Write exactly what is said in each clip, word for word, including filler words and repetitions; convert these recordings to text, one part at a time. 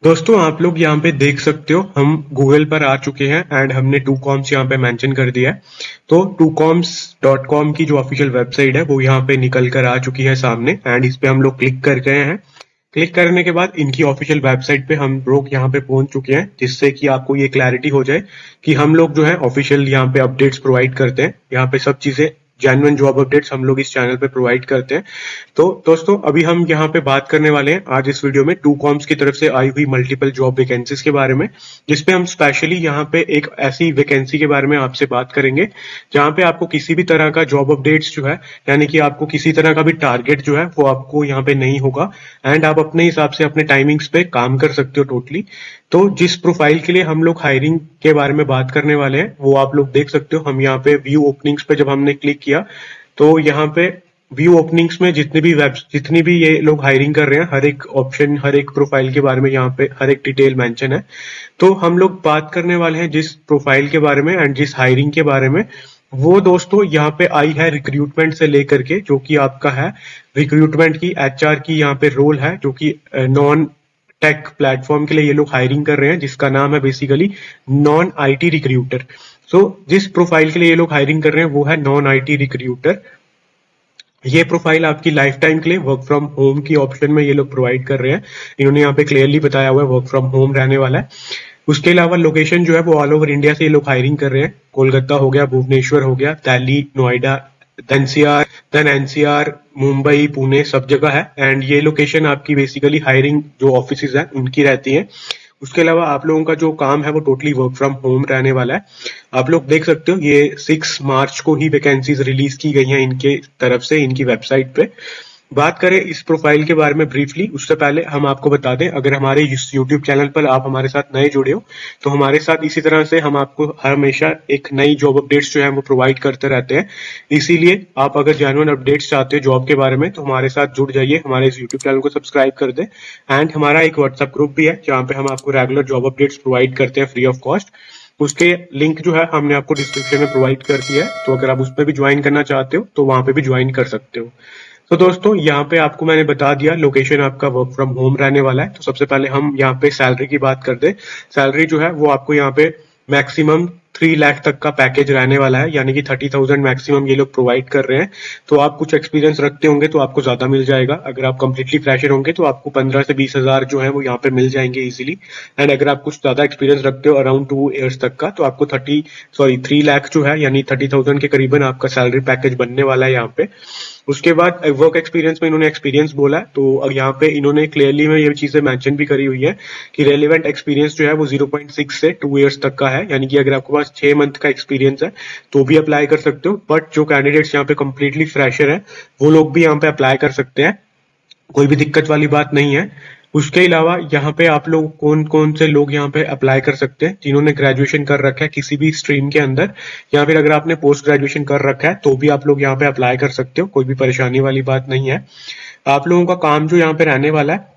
दोस्तों आप लोग यहाँ पे देख सकते हो हम गूगल पर आ चुके हैं एंड हमने टू कॉम्स यहाँ पे मेंशन कर दिया है। तो टू कॉम्स डॉट कॉम की जो ऑफिशियल वेबसाइट है वो यहाँ पे निकल कर आ चुकी है सामने एंड इस पे हम लोग क्लिक कर गए हैं। क्लिक करने के बाद इनकी ऑफिशियल वेबसाइट पे हम लोग यहाँ पे पहुंच चुके हैं, जिससे कि आपको ये क्लैरिटी हो जाए कि हम लोग जो है ऑफिशियल यहाँ पे अपडेट्स प्रोवाइड करते हैं। यहाँ पे सब चीजें जेन्युइन जॉब अपडेट्स हम लोग इस चैनल पे प्रोवाइड करते हैं। तो दोस्तों अभी हम यहाँ पे बात करने वाले हैं आज इस वीडियो में टू कॉम्स की तरफ से आई हुई मल्टीपल जॉब वैकेंसीज के बारे में, जिसपे हम स्पेशली यहाँ पे एक ऐसी वैकेंसी के बारे में आपसे बात करेंगे जहाँ पे आपको किसी भी तरह का जॉब अपडेट्स जो है, यानी कि आपको किसी तरह का भी टारगेट जो है वो आपको यहाँ पे नहीं होगा एंड आप अपने हिसाब से अपने टाइमिंग्स पे काम कर सकते हो टोटली। तो जिस प्रोफाइल के लिए हम लोग हायरिंग के बारे में बात करने वाले हैं वो आप लोग देख सकते हो। हम यहाँ पे व्यू ओपनिंग्स पे जब हमने क्लिक किया तो यहाँ पे व्यू ओपनिंग्स में जितने भी वेब जितनी भी ये लोग हायरिंग कर रहे हैं, हर एक ऑप्शन हर एक प्रोफाइल के बारे में यहाँ पे हर एक डिटेल मेंशन है। तो हम लोग बात करने वाले हैं जिस प्रोफाइल के बारे में एंड जिस हायरिंग के बारे में, वो दोस्तों यहाँ पे आई है रिक्रूटमेंट से लेकर के, जो कि आपका है रिक्रूटमेंट की एचआर की यहाँ पे रोल है, जो कि नॉन टेक प्लेटफॉर्म के लिए ये लोग हायरिंग कर रहे हैं, जिसका नाम है basically non IT recruiter. So जिस प्रोफाइल के लिए ये लोग हायरिंग कर रहे हैं वो है नॉन आईटी रिक्रूटर। ये प्रोफाइल आपकी लाइफ टाइम के लिए वर्क फ्रॉम होम की ऑप्शन में ये लोग प्रोवाइड कर रहे हैं। इन्होंने यहाँ पे क्लियरली बताया हुआ है वर्क फ्रॉम होम रहने वाला है। उसके अलावा लोकेशन जो है वो ऑल ओवर इंडिया से ये लोग हायरिंग कर रहे हैं। कोलकाता हो गया, भुवनेश्वर हो गया, Delhi, Noida, NCR, then NCR, Mumbai, Pune, सब जगह है एंड ये लोकेशन आपकी बेसिकली हायरिंग जो ऑफिसेज है उनकी रहती है। उसके अलावा आप लोगों का जो काम है वो टोटली वर्क फ्रॉम होम रहने वाला है। आप लोग देख सकते हो ये सिक्स मार्च को ही वैकेंसीज रिलीज की गई हैं इनके तरफ से, इनकी वेबसाइट पे। बात करें इस प्रोफाइल के बारे में ब्रीफली, उससे पहले हम आपको बता दें, अगर हमारे इस यूट्यूब चैनल पर आप हमारे साथ नए जुड़े हो तो हमारे साथ इसी तरह से हम आपको हमेशा एक नई जॉब अपडेट्स जो है वो प्रोवाइड करते रहते हैं। इसीलिए आप अगर जेन्युइन अपडेट्स चाहते हो जॉब के बारे में तो हमारे साथ जुड़ जाइए, हमारे इस यूट्यूब चैनल को सब्सक्राइब कर दें एंड हमारा एक व्हाट्सएप ग्रुप भी है जहाँ पे हम आपको रेगुलर जॉब अपडेट्स प्रोवाइड करते हैं फ्री ऑफ कॉस्ट। उसके लिंक जो है हमने आपको डिस्क्रिप्शन में प्रोवाइड कर दिया है, तो अगर आप उस पर भी ज्वाइन करना चाहते हो तो वहां पे भी ज्वाइन कर सकते हो। तो दोस्तों यहाँ पे आपको मैंने बता दिया लोकेशन आपका वर्क फ्रॉम होम रहने वाला है। तो सबसे पहले हम यहाँ पे सैलरी की बात करते हैं। सैलरी जो है वो आपको यहाँ पे मैक्सिमम थ्री लाख तक का पैकेज रहने वाला है, यानी कि थर्टी थाउजेंड मैक्सिमम ये लोग प्रोवाइड कर रहे हैं। तो आप कुछ एक्सपीरियंस रखते होंगे तो आपको ज्यादा मिल जाएगा। अगर आप कंप्लीटली फ्रेशर होंगे तो आपको पंद्रह से बीस हजार जो है वो यहाँ पे मिल जाएंगे इजीली। एंड अगर आप कुछ ज्यादा एक्सपीरियंस रखते हो अराउंड टू ईयर्स तक का तो आपको थर्टी सॉरी थ्री लाख जो है यानी थर्टी थाउजेंड के करीबन आपका सैलरी पैकेज बनने वाला है यहाँ पे। उसके बाद वर्क एक्सपीरियंस में इन्होंने एक्सपीरियंस बोला है, तो अब यहाँ पे इन्होंने क्लियरली में ये चीजें मेंशन भी करी हुई है कि रेलेवेंट एक्सपीरियंस जो है वो ज़ीरो पॉइंट सिक्स से टू इयर्स तक का है, यानी कि अगर आपके पास छह मंथ का एक्सपीरियंस है तो भी अप्लाई कर सकते हो। बट जो कैंडिडेट्स यहाँ पे कंप्लीटली फ्रेशर है वो लोग भी यहाँ पे अप्लाई कर सकते हैं, कोई भी दिक्कत वाली बात नहीं है। उसके अलावा यहाँ पे आप लोग कौन कौन से लोग यहाँ पे अप्लाई कर सकते हैं, जिन्होंने ग्रेजुएशन कर रखा है किसी भी स्ट्रीम के अंदर, या फिर अगर आपने पोस्ट ग्रेजुएशन कर रखा है तो भी आप लोग यहाँ पे अप्लाई कर सकते हो, कोई भी परेशानी वाली बात नहीं है। आप लोगों का काम जो यहाँ पे रहने वाला है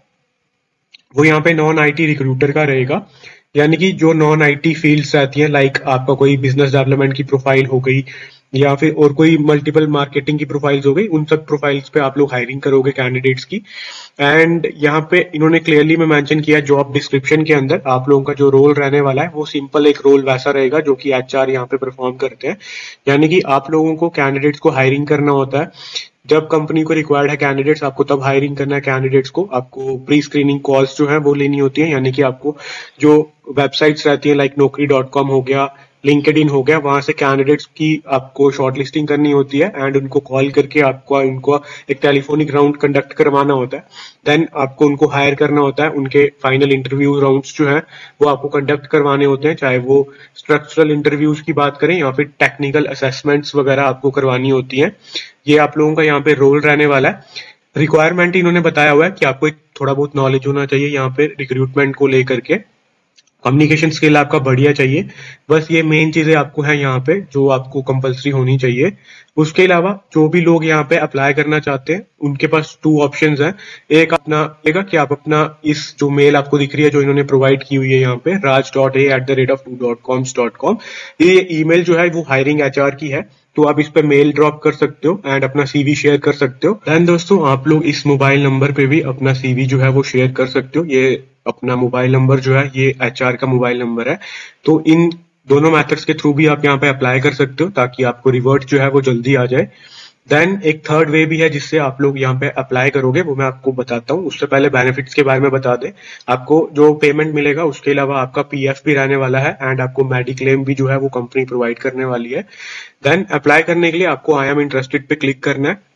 वो यहाँ पे नॉन आईटी रिक्रूटर का रहेगा, यानी कि जो नॉन आईटी फील्ड्स रहती हैं, लाइक आपका कोई बिजनेस डेवलपमेंट की प्रोफाइल हो गई या फिर और कोई मल्टीपल मार्केटिंग की प्रोफाइल्स हो गई, उन सब प्रोफाइल्स पे आप लोग हायरिंग करोगे कैंडिडेट्स की। एंड यहाँ पे इन्होंने क्लियरली में मेंशन किया जॉब डिस्क्रिप्शन के अंदर आप लोगों का जो रोल रहने वाला है वो सिंपल एक रोल वैसा रहेगा जो कि एचआर यहाँ पे परफॉर्म करते हैं। यानी कि आप लोगों को कैंडिडेट्स को हायरिंग करना होता है, जब कंपनी को रिक्वायर्ड है कैंडिडेट्स आपको तब हायरिंग करना है कैंडिडेट्स को। आपको प्री स्क्रीनिंग कॉल्स जो है वो लेनी होती है, यानी कि आपको जो वेबसाइट्स रहती है लाइक नौकरी डॉट कॉम हो गया, लिंक्डइन हो गया, वहां से कैंडिडेट्स की आपको शॉर्टलिस्टिंग करनी होती है एंड उनको कॉल करके आपको उनको एक टेलीफोनिक राउंड कंडक्ट करवाना होता है। देन आपको उनको हायर करना होता है, उनके फाइनल इंटरव्यू राउंड्स जो है वो आपको कंडक्ट करवाने होते हैं, चाहे वो स्ट्रक्चरल इंटरव्यूज की बात करें या फिर टेक्निकल असेसमेंट्स वगैरह आपको करवानी होती है। ये आप लोगों का यहाँ पे रोल रहने वाला है। रिक्वायरमेंट इन्होंने बताया हुआ है कि आपको एक थोड़ा बहुत नॉलेज होना चाहिए यहाँ पे रिक्रूटमेंट को लेकर के, कम्युनिकेशन स्किल आपका बढ़िया चाहिए, बस ये मेन चीजें आपको है यहाँ पे जो आपको कंपलसरी होनी चाहिए। उसके अलावा जो भी लोग यहाँ पे अप्लाई करना चाहते हैं उनके पास टू ऑप्शंस हैं। एक अपना रहेगा कि आप अपना इस जो मेल आपको दिख रही है जो इन्होंने प्रोवाइड की हुई है यहाँ पे Raj dot A at the rate of two dot coms dot com, ये ईमेल जो है वो हायरिंग एचआर की है, तो आप इस पे मेल ड्रॉप कर सकते हो एंड अपना सीवी शेयर कर सकते हो। देन दोस्तों आप लोग इस मोबाइल नंबर पे भी अपना सीवी जो है वो शेयर कर सकते हो। ये अपना मोबाइल नंबर जो है ये एचआर का मोबाइल नंबर है। तो इन दोनों मेथड्स के थ्रू भी आप यहाँ पे अप्लाई कर सकते हो ताकि आपको रिवर्ट जो है वो जल्दी आ जाए। देन एक थर्ड वे भी है जिससे आप लोग यहाँ पे अप्लाई करोगे, वो मैं आपको बताता हूँ। उससे पहले बेनिफिट्स के बारे में बता दें, आपको जो पेमेंट मिलेगा उसके अलावा आपका पीएफ भी रहने वाला है एंड आपको मेडिक्लेम भी जो है वो कंपनी प्रोवाइड करने वाली है। देन अप्लाई करने के लिए आपको आई एम इंटरेस्टेड पे क्लिक करना है।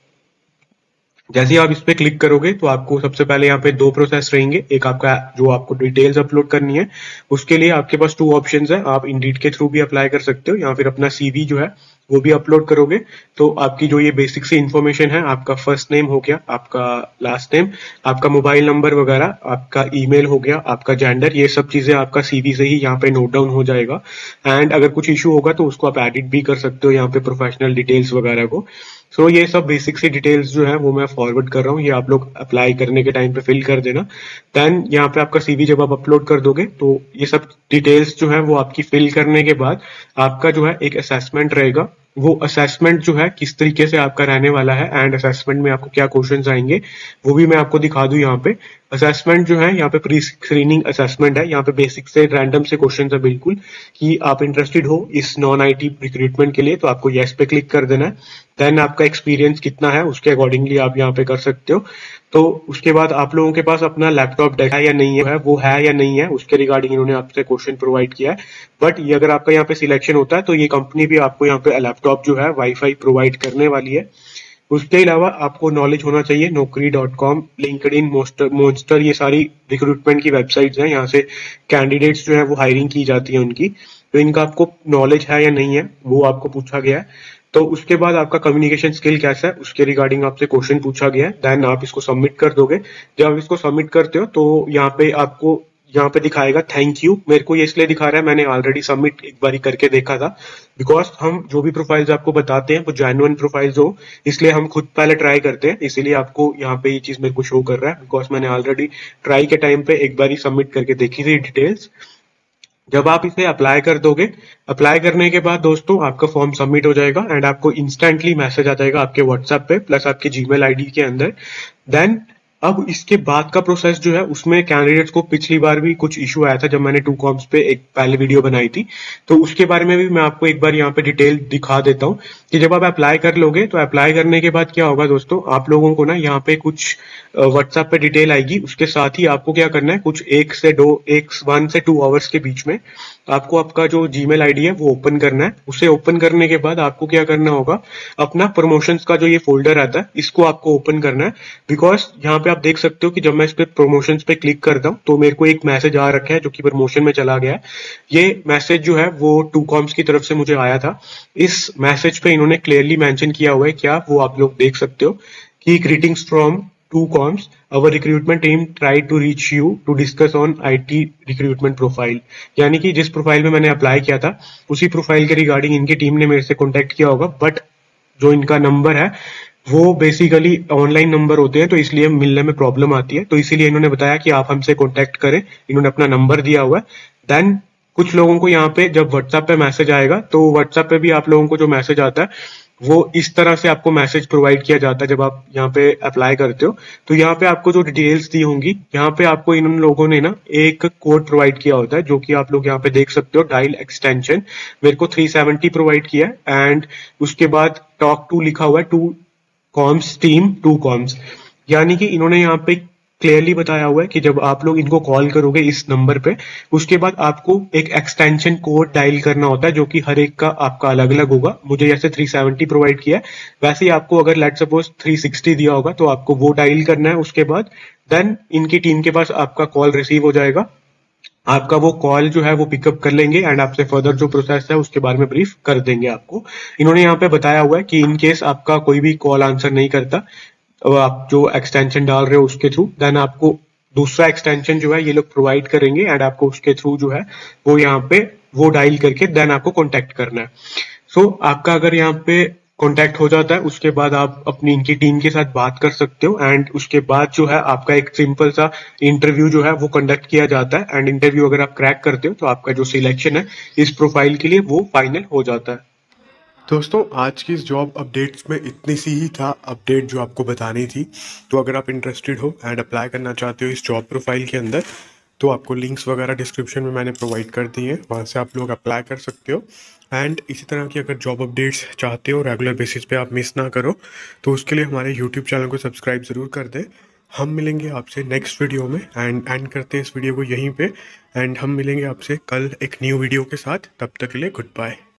जैसे ही आप इस पे क्लिक करोगे तो आपको सबसे पहले यहाँ पे दो प्रोसेस रहेंगे। एक आपका जो आपको डिटेल्स अपलोड करनी है, उसके लिए आपके पास टू ऑप्शंस है। आप इंडीड के थ्रू भी अप्लाई कर सकते हो या फिर अपना सीवी जो है वो भी अपलोड करोगे। तो आपकी जो ये बेसिक सी इन्फॉर्मेशन है, आपका फर्स्ट नेम हो गया, आपका लास्ट नेम, आपका मोबाइल नंबर वगैरह, आपका ईमेल हो गया, आपका जेंडर, ये सब चीजें आपका सीवी से ही यहाँ पे नोट डाउन हो जाएगा। एंड अगर कुछ इशू होगा तो उसको आप एडिट भी कर सकते हो यहाँ पे प्रोफेशनल डिटेल्स वगैरह को। सो so, ये सब बेसिक सी डिटेल्स जो है वो मैं फॉरवर्ड कर रहा हूँ, ये आप लोग अप्लाई करने के टाइम पे फिल कर देना। देन यहाँ पे आपका सीवी जब आप अपलोड कर दोगे तो ये सब डिटेल्स जो है वो आपकी फिल करने के बाद आपका जो है एक असेसमेंट रहेगा। वो असेसमेंट जो है किस तरीके से आपका रहने वाला है एंड असेसमेंट में आपको क्या क्वेश्चंस आएंगे वो भी मैं आपको दिखा दूं। यहाँ पे असेसमेंट जो है यहाँ पे प्री स्क्रीनिंग असेसमेंट है। यहाँ पे बेसिक से रैंडम से क्वेश्चंस है बिल्कुल, कि आप इंटरेस्टेड हो इस नॉन आईटी रिक्रूटमेंट के लिए तो आपको येस पे क्लिक कर देना है। देन आपका एक्सपीरियंस कितना है उसके अकॉर्डिंगली आप यहाँ पे कर सकते हो। तो उसके बाद आप लोगों के पास अपना लैपटॉप है या नहीं है, वो है या नहीं है, उसके रिगार्डिंग इन्होंने आपसे क्वेश्चन प्रोवाइड किया है। बट ये अगर आपका यहाँ पे सिलेक्शन होता है तो ये कंपनी भी आपको यहाँ पे लैपटॉप जो है वाईफाई प्रोवाइड करने वाली है। उसके अलावा आपको नॉलेज होना चाहिए Naukri dot com, LinkedIn, monster monster, ये सारी रिक्रूटमेंट की वेबसाइट्स हैं। यहाँ से कैंडिडेट्स जो है वो हायरिंग की जाती है उनकी, तो इनका आपको नॉलेज है या नहीं है वो आपको पूछा गया है। तो उसके बाद आपका कम्युनिकेशन स्किल कैसा है उसके रिगार्डिंग आपसे क्वेश्चन पूछा गया है। देन आप इसको सबमिट कर दोगे। जब आप इसको सबमिट करते हो तो यहाँ पे आपको यहाँ पे दिखाएगा थैंक यू। मेरे को ये इसलिए दिखा रहा है, मैंने ऑलरेडी सबमिट एक बार करके देखा था। बिकॉज हम जो भी प्रोफाइल्स आपको बताते हैं वो जेन्युइन प्रोफाइल्स हो, इसलिए हम खुद पहले ट्राई करते हैं, इसीलिए आपको यहाँ पे ये चीज मेरे को शो कर रहा है। बिकॉज मैंने ऑलरेडी ट्राई के टाइम पे एक बार ही सबमिट करके देखी थी डिटेल्स। जब आप इसे अप्लाई कर दोगे, अप्लाई करने के बाद दोस्तों आपका फॉर्म सबमिट हो जाएगा एंड आपको इंस्टेंटली मैसेज आ जाएगा आपके व्हाट्सएप पे प्लस आपके जीमेल आईडी के अंदर। देन अब इसके बाद का प्रोसेस जो है उसमें कैंडिडेट्स को पिछली बार भी कुछ इशू आया था जब मैंने टू कॉम्स पे एक पहले वीडियो बनाई थी, तो उसके बारे में भी मैं आपको एक बार यहाँ पे डिटेल दिखा देता हूँ कि जब आप अप्लाई कर लोगे तो अप्लाई करने के बाद क्या होगा दोस्तों, आप लोगों को ना यहाँ पे कुछ व्हाट्सएप पे डिटेल आएगी। उसके साथ ही आपको क्या करना है, कुछ एक से दो एक वन से टू आवर्स के बीच में आपको आपका जो जीमेल आईडी है वो ओपन करना है। उसे ओपन करने के बाद आपको क्या करना होगा, अपना प्रमोशंस का जो ये फोल्डर आता है इसको आपको ओपन करना है। बिकॉज यहाँ पे आप देख सकते हो कि जब मैं इस पे प्रमोशंस पे क्लिक करता हूँ तो मेरे को एक मैसेज आ रखा है जो कि प्रमोशन में चला गया है। ये मैसेज जो है वो टू कॉम्स की तरफ से मुझे आया था। इस मैसेज पे इन्होंने क्लियरली मेंशन किया हुआ है, क्या वो आप लोग देख सकते हो कि greetings from two coms, our recruitment team tried to reach you to discuss on I T recruitment profile। यानी कि जिस प्रोफाइल में मैंने अप्लाई किया था उसी प्रोफाइल के रिगार्डिंग इनकी टीम ने मेरे से कांटेक्ट किया होगा। बट जो इनका नंबर है वो बेसिकली ऑनलाइन नंबर होते हैं तो इसलिए मिलने में प्रॉब्लम आती है, तो इसीलिए इन्होंने बताया कि आप हमसे कांटेक्ट करें। इन्होंने अपना नंबर दिया हुआ है। देन कुछ लोगों को यहाँ पे जब व्हाट्सएप पे मैसेज आएगा तो व्हाट्सएप पे भी आप लोगों को जो मैसेज आता है वो इस तरह से आपको मैसेज प्रोवाइड किया जाता है जब आप यहाँ पे अप्लाई करते हो। तो यहाँ पे आपको जो डिटेल्स दी होंगी, यहाँ पे आपको इन लोगों ने ना एक कोड प्रोवाइड किया होता है जो कि आप लोग यहाँ पे देख सकते हो, डायल एक्सटेंशन। मेरे को थ्री सेवेंटी प्रोवाइड किया है एंड उसके बाद टॉक टू लिखा हुआ है, two coms team two coms. यानी कि इन्होंने यहाँ पे क्लियरली बताया हुआ है कि जब आप लोग इनको कॉल करोगे इस नंबर पे, उसके बाद आपको एक एक्सटेंशन कोड डायल करना होता है जो कि हर एक का आपका अलग अलग होगा। मुझे जैसे थ्री सेवेंटी प्रोवाइड किया है, वैसे ही आपको अगर लेट सपोज थ्री सिक्सटी दिया होगा तो आपको वो डायल करना है। उसके बाद देन इनकी टीम के पास आपका कॉल रिसीव हो जाएगा, आपका वो कॉल जो है वो पिकअप कर लेंगे एंड आपसे फर्दर जो प्रोसेस है उसके बारे में ब्रीफ कर देंगे आपको। इन्होंने यहाँ पे बताया हुआ है कि इन केस आपका कोई भी कॉल आंसर नहीं करता, आप जो एक्सटेंशन डाल रहे हो उसके थ्रू, देन आपको दूसरा एक्सटेंशन जो है ये लोग प्रोवाइड करेंगे एंड आपको उसके थ्रू जो है वो यहाँ पे वो डायल करके देन आपको कांटेक्ट करना है। सो so, आपका अगर यहाँ पे कांटेक्ट हो जाता है उसके बाद आप अपनी इनकी टीम के साथ बात कर सकते हो एंड उसके बाद जो है आपका एक सिंपल सा इंटरव्यू जो है वो कंडक्ट किया जाता है एंड इंटरव्यू अगर आप क्रैक करते हो तो आपका जो सिलेक्शन है इस प्रोफाइल के लिए वो फाइनल हो जाता है। दोस्तों आज की इस जॉब अपडेट्स में इतनी सी ही था अपडेट जो आपको बतानी थी। तो अगर आप इंटरेस्टेड हो एंड अप्लाई करना चाहते हो इस जॉब प्रोफाइल के अंदर तो आपको लिंक्स वगैरह डिस्क्रिप्शन में मैंने प्रोवाइड कर दी है, वहाँ से आप लोग अप्लाई कर सकते हो। एंड इसी तरह की अगर जॉब अपडेट्स चाहते हो रेगुलर बेसिस पे आप मिस ना करो, तो उसके लिए हमारे यूट्यूब चैनल को सब्सक्राइब ज़रूर कर दें। हम मिलेंगे आपसे नेक्स्ट वीडियो में एंड एंड करते हैं इस वीडियो को यहीं पे। एंड हम मिलेंगे आपसे कल एक न्यू वीडियो के साथ। तब तक के लिए गुड बाय।